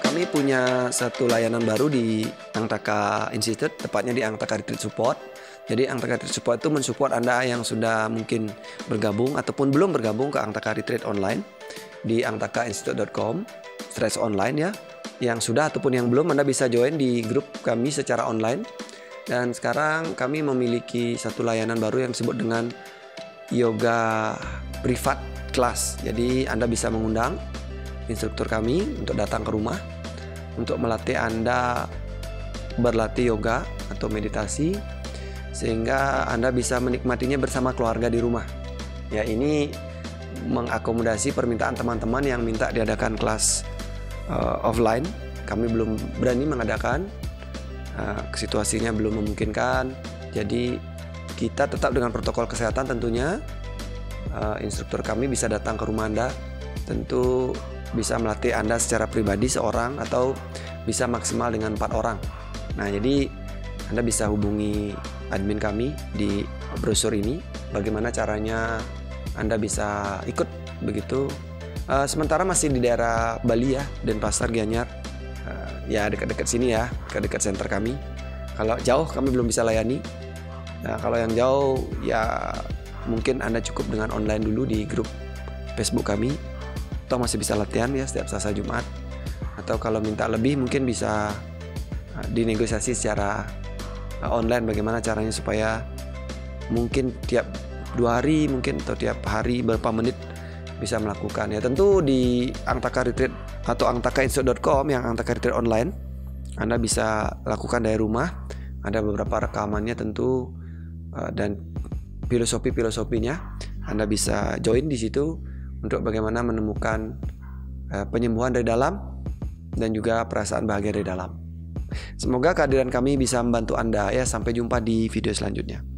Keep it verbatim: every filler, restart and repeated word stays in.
kami punya satu layanan baru di Angtaka Institute, tepatnya di Angtaka Retreat Support. Jadi Angtaka Retreat Support itu mensupport Anda yang sudah mungkin bergabung ataupun belum bergabung ke Angtaka Retreat Online di angtaka institute dot com slash online ya. Yang sudah ataupun yang belum, Anda bisa join di grup kami secara online. Dan sekarang kami memiliki satu layanan baru yang disebut dengan yoga privat class. Jadi Anda bisa mengundang instruktur kami untuk datang ke rumah untuk melatih Anda berlatih yoga atau meditasi, sehingga Anda bisa menikmatinya bersama keluarga di rumah. Ya, ini mengakomodasi permintaan teman-teman yang minta diadakan kelas uh, offline. Kami belum berani mengadakan, uh, situasinya belum memungkinkan. Jadi kita tetap dengan protokol kesehatan tentunya. Uh, instruktur kami bisa datang ke rumah Anda, tentu bisa melatih Anda secara pribadi seorang atau bisa maksimal dengan empat orang. Nah, jadi Anda bisa hubungi admin kami di brosur ini, bagaimana caranya Anda bisa ikut begitu. Uh, sementara masih di daerah Bali ya, Denpasar, Gianyar, uh, ya dekat-dekat sini ya, dekat-dekat center kami. Kalau jauh kami belum bisa layani. Nah, kalau yang jauh ya mungkin Anda cukup dengan online dulu di grup Facebook kami, atau masih bisa latihan ya setiap Selasa Jumat. Atau kalau minta lebih mungkin bisa uh, dinegosiasi secara uh, online bagaimana caranya supaya mungkin tiap dua hari mungkin atau tiap hari berapa menit bisa melakukan. Ya tentu di Angtaka Retreat atau angtaka institute dot com yang Angtaka Retreat Online, Anda bisa lakukan dari rumah. Ada beberapa rekamannya tentu uh, dan filosofi-filosofinya. Anda bisa join di situ untuk bagaimana menemukan uh, penyembuhan dari dalam dan juga perasaan bahagia dari dalam. Semoga kehadiran kami bisa membantu Anda ya. Sampai jumpa di video selanjutnya.